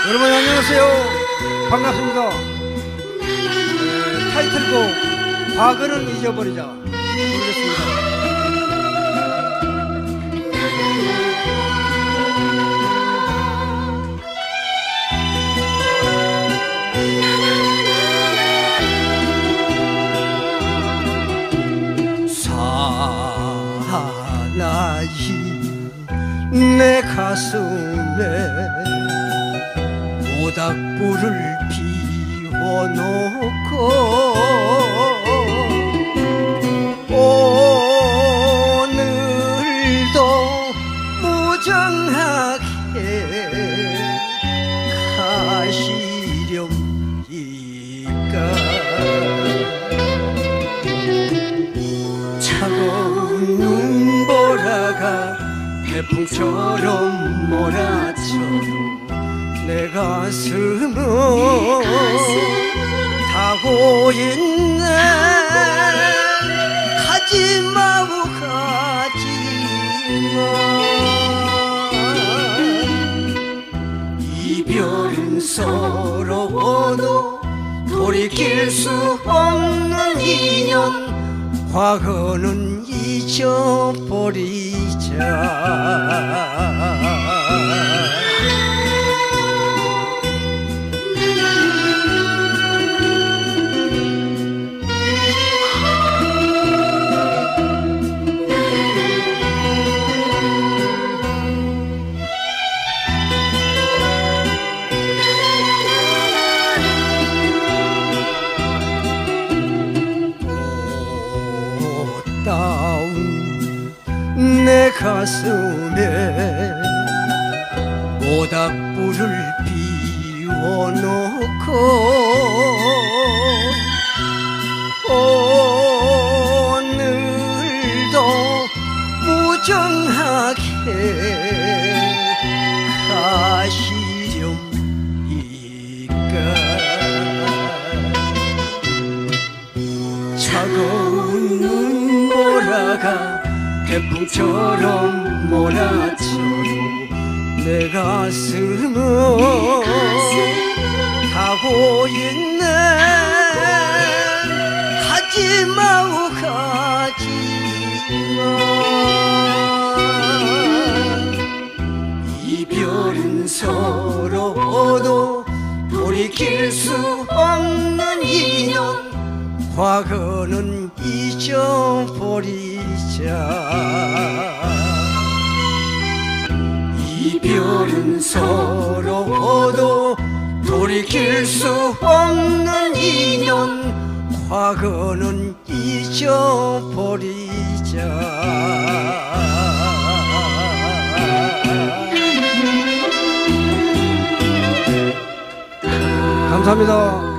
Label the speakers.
Speaker 1: 여러분 안녕하세요. 반갑습니다. 타이틀곡 과거는 잊어버리자 부르겠습니다. 사나이 내 가슴에 모닥불을 피워놓고 오늘도 무정하게 가시렵니까. 차가운 눈보라가 태풍처럼 몰아쳐도 내 가슴은 타고 있네. 가지마고 가지마. 이별은 서러워도 돌이킬 수 없는 인연. 과거는 잊어버리자. 내 가슴에 모닥불을 피워놓고 오늘도 무정하게 가시렵니까. 차가운 눈보라가 태풍처럼 몰아쳐도 내 가슴은 타고 있네. 가지마오 가지마. 이별은 서러워도 돌이킬 수 없는 인연. 과거는 잊어버리자. 이별은 서러워도 돌이킬 수 없는 인연. 과거는 잊어버리자. 감사합니다.